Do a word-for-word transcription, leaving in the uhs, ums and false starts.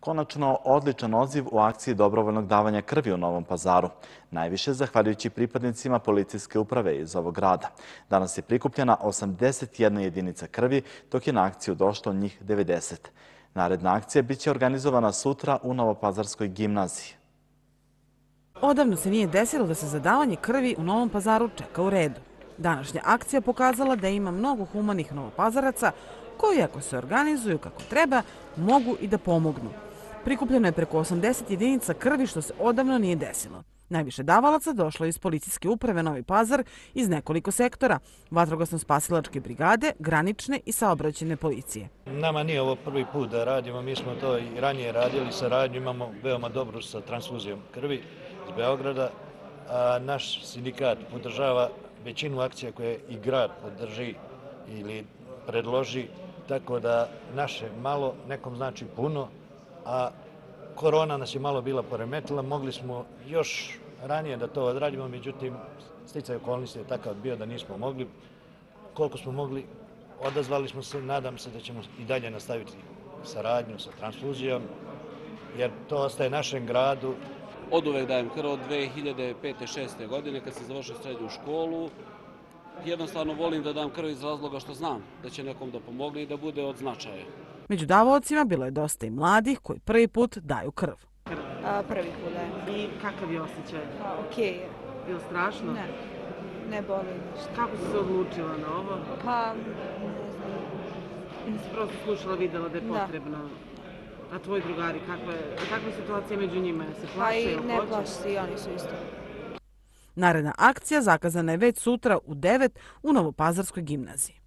Konačno, odličan odziv u akciji dobrovoljnog davanja krvi u Novom Pazaru. Najviše zahvaljujući pripadnicima policijske uprave iz ovog grada. Danas je prikupljena osamdeset jedna jedinica krvi, dok je na akciju došlo njih devedeset. Naredna akcija biće organizovana sutra u Novopazarskoj gimnaziji. Odavno se nije desilo da se za davanje krvi u Novom Pazaru čeka u redu. Današnja akcija pokazala da ima mnogo humanih Novopazaraca koji, ako se organizuju kako treba, mogu i da pomognu. Prikupljeno je preko osamdeset jedinica krvi, što se odavno nije desilo. Najviše davalaca došlo je iz policijske uprave Novi Pazar iz nekoliko sektora, vatrogasno-spasilačke brigade, granične i saobraćajne policije. Nama nije ovo prvi put da radimo, mi smo to i ranije radili, saradnju imamo veoma dobru sa transfuzijom krvi iz Beograda. A naš sindikat podržava većinu akcija koje i grad podrži ili predloži, tako da naše malo nekom znači puno, a korona nas je malo bila poremetila, mogli smo još ranije da to odradimo, međutim, sticaj okolnosti je takav bio da nismo mogli. Koliko smo mogli, odazvali smo se, nadam se da ćemo i dalje nastaviti saradnju sa transfuzijom, jer to ostaje našem gradu. Od uvek dajem krv od dve hiljade pete šeste godine kad sam završio srednju školu. Jednostavno volim da dam krv iz razloga što znam da će nekom da pomogne i da bude od značaja. Među davaocima bilo je dosta i mladih koji prvi put daju krv. A, prvi put dajem. I kakav je osjećaj? Pa, okej je. Bilo strašno? Ne, ne boli ništa. Kako si se odlučila na ovo? Pa, ne znam. Nisi prosto slušala, videla da je potrebno. A tvoji drugari, kakva je, kakva je situacija među njima? Se Pa plaše i ili ne hoće? plaši se i oni su isto. Naredna akcija zakazana je već sutra u devet u Novopazarskoj gimnaziji.